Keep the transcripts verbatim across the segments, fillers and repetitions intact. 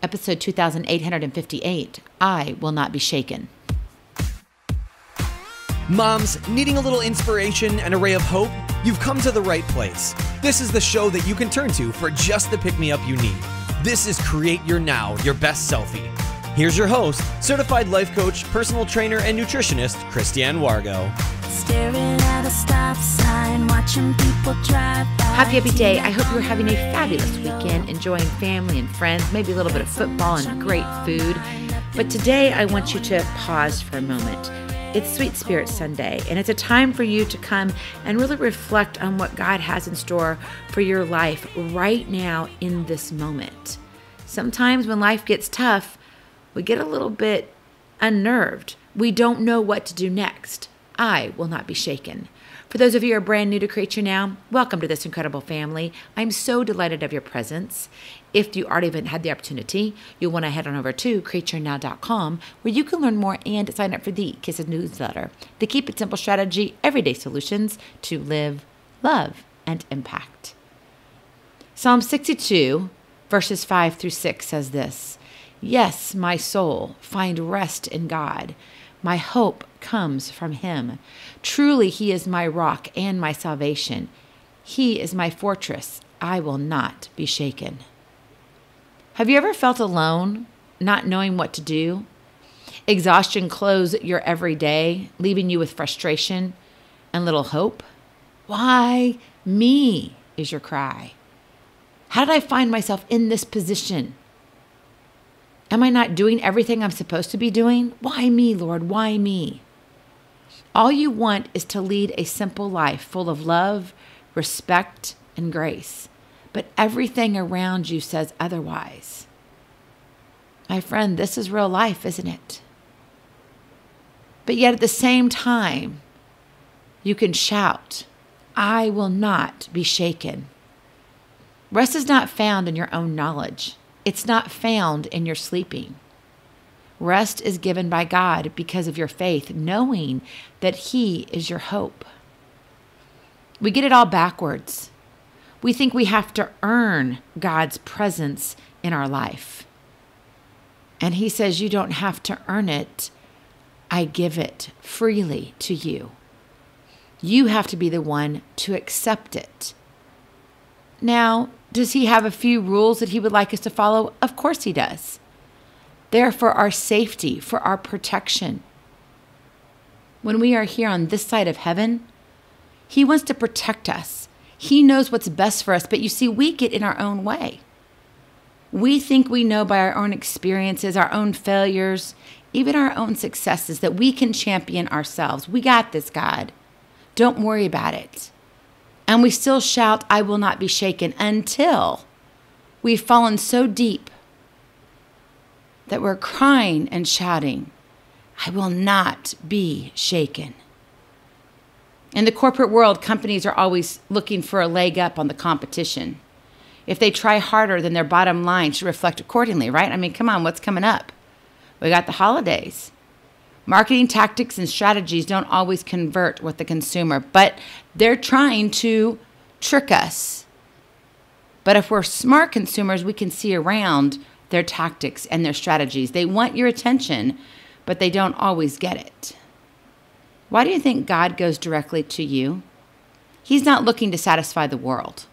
episode two thousand eight hundred fifty-eight, I Will Not Be Shaken. Moms, needing a little inspiration and a ray of hope? You've come to the right place. This is the show that you can turn to for just the pick-me-up you need. This is Create Your Now, Your Best Selfie. Here's your host, certified life coach, personal trainer, and nutritionist, Christiane Wargo. Staring at a stop sign, watching people drive by. Happy, happy day. I hope you're having a fabulous weekend, enjoying family and friends, maybe a little bit of football and great food. But today I want you to pause for a moment. It's Sweet Spirit Sunday, and it's a time for you to come and really reflect on what God has in store for your life right now in this moment. Sometimes when life gets tough, we get a little bit unnerved. We don't know what to do next. I will not be shaken. For those of you who are brand new to Create Your Now, welcome to this incredible family. I'm so delighted of your presence. If you already haven't had the opportunity, you'll want to head on over to create your now dot com, where you can learn more and sign up for the K I S S newsletter, the Keep It Simple strategy, everyday solutions to live, love, and impact. Psalm sixty-two, verses five through six says this: Yes, my soul, find rest in God. My hope comes from him. Truly, he is my rock and my salvation. He is my fortress. I will not be shaken. Have you ever felt alone, not knowing what to do? Exhaustion clothes your every day, leaving you with frustration and little hope? Why me, is your cry. How did I find myself in this position? Am I not doing everything I'm supposed to be doing? Why me, Lord? Why me? All you want is to lead a simple life full of love, respect, and grace. But everything around you says otherwise. My friend, this is real life, isn't it? But yet at the same time, you can shout, I will not be shaken. Rest is not found in your own knowledge. It's not found in your sleeping. Rest is given by God because of your faith, knowing that he is your hope. We get it all backwards. We think we have to earn God's presence in our life. And he says, you don't have to earn it. I give it freely to you. You have to be the one to accept it. Now, does he have a few rules that he would like us to follow? Of course he does. They're for our safety, for our protection. When we are here on this side of heaven, he wants to protect us. He knows what's best for us, but you see, we get in our own way. We think we know by our own experiences, our own failures, even our own successes, that we can champion ourselves. We got this, God. Don't worry about it. And we still shout, I will not be shaken, until we've fallen so deep that we're crying and shouting, I will not be shaken. In the corporate world, companies are always looking for a leg up on the competition. If they try harder, then their bottom line should reflect accordingly, right? I mean, come on, what's coming up? We got the holidays. Marketing tactics and strategies don't always convert with the consumer, but they're trying to trick us. But if we're smart consumers, we can see around their tactics and their strategies. They want your attention, but they don't always get it. Why do you think God goes directly to you? He's not looking to satisfy the world.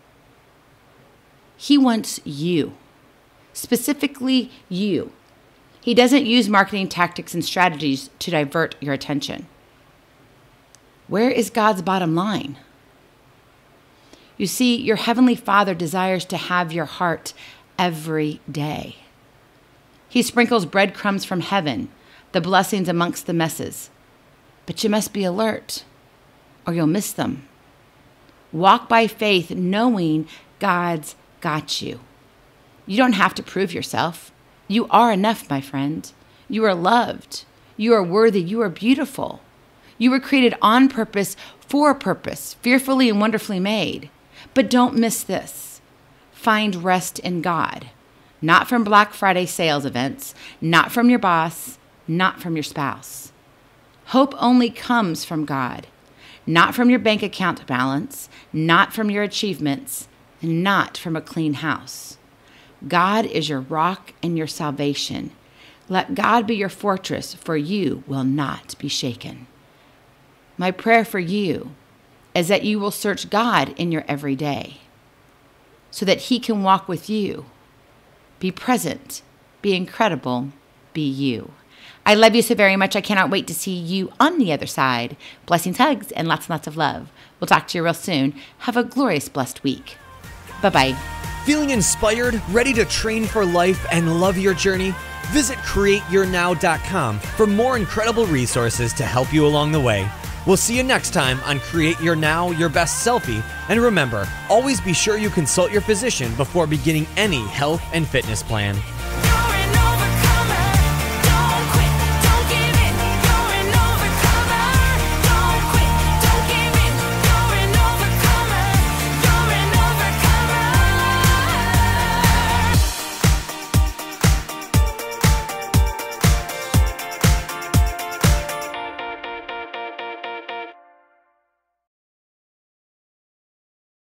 He wants you, specifically you. He doesn't use marketing tactics and strategies to divert your attention. Where is God's bottom line? You see, your Heavenly Father desires to have your heart every day. He sprinkles breadcrumbs from heaven, the blessings amongst the messes. But you must be alert, or you'll miss them. Walk by faith, knowing God's got you. You don't have to prove yourself. You are enough, my friend. You are loved. You are worthy. You are beautiful. You were created on purpose, for a purpose, fearfully and wonderfully made. But don't miss this. Find rest in God, not from Black Friday sales events, not from your boss, not from your spouse. Hope only comes from God, not from your bank account balance, not from your achievements, and not from a clean house. God is your rock and your salvation. Let God be your fortress, for you will not be shaken. My prayer for you is that you will search God in your everyday so that he can walk with you. Be present, be incredible, be you. I love you so very much. I cannot wait to see you on the other side. Blessings, hugs, and lots and lots of love. We'll talk to you real soon. Have a glorious, blessed week. Bye-bye. Feeling inspired, ready to train for life, and love your journey? Visit create your now dot com for more incredible resources to help you along the way. We'll see you next time on Create Your Now, Your Best Selfie. And remember, always be sure you consult your physician before beginning any health and fitness plan.